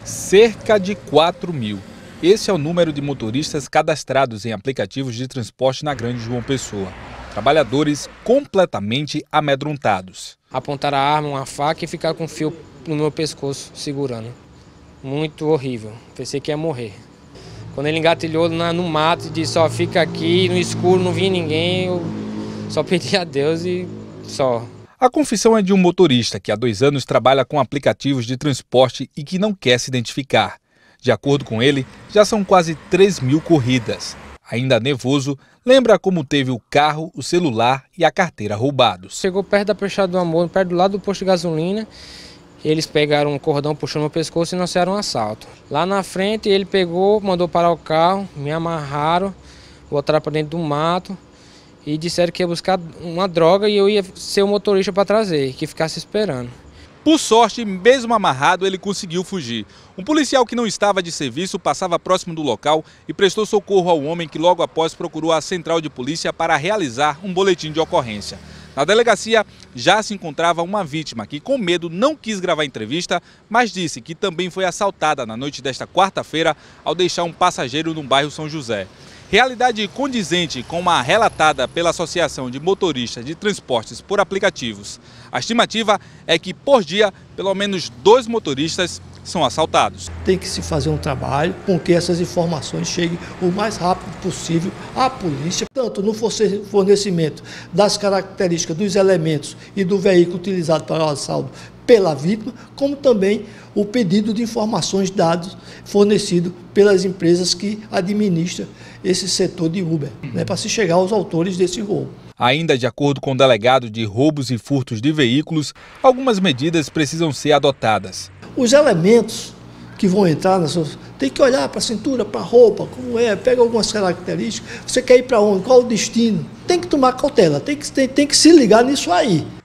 Cerca de 4.000. Esse é o número de motoristas cadastrados em aplicativos de transporte na Grande João Pessoa. Trabalhadores completamente amedrontados. Apontaram a arma, uma faca e ficaram com o fio no meu pescoço segurando. Muito horrível. Pensei que ia morrer. Quando ele engatilhou no mato e disse: só fica aqui, no escuro, não vi ninguém, eu só pedi a Deus e só. A confissão é de um motorista que há 2 anos trabalha com aplicativos de transporte e que não quer se identificar. De acordo com ele, já são quase 3.000 corridas. Ainda nervoso, lembra como teve o carro, o celular e a carteira roubados. Chegou perto da Peixada do Amor, perto do lado do posto de gasolina. Eles pegaram um cordão, puxando meu pescoço e anunciaram um assalto. Lá na frente ele pegou, mandou parar o carro, me amarraram, botaram para dentro do mato e disseram que ia buscar uma droga e eu ia ser o motorista para trazer, que ficasse esperando. Por sorte, mesmo amarrado, ele conseguiu fugir. Um policial que não estava de serviço passava próximo do local e prestou socorro ao homem que logo após procurou a central de polícia para realizar um boletim de ocorrência. Na delegacia já se encontrava uma vítima que, com medo, não quis gravar a entrevista, mas disse que também foi assaltada na noite desta quarta-feira ao deixar um passageiro no bairro São José. Realidade condizente com a relatada pela Associação de Motoristas de Transportes por Aplicativos. A estimativa é que, por dia, pelo menos 2 motoristas são assaltados. Tem que se fazer um trabalho com que essas informações cheguem o mais rápido possível à polícia, tanto no fornecimento das características dos elementos e do veículo utilizado para o assalto pela vítima, como também o pedido de informações dados fornecido pelas empresas que administram esse setor de Uber, para se chegar aos autores desse roubo. Ainda de acordo com o delegado de roubos e furtos de veículos, algumas medidas precisam ser adotadas. Os elementos que vão entrar tem que olhar para a cintura, para a roupa, como é, pega algumas características, você quer ir para onde, qual o destino, tem que tomar cautela, tem que se ligar nisso aí.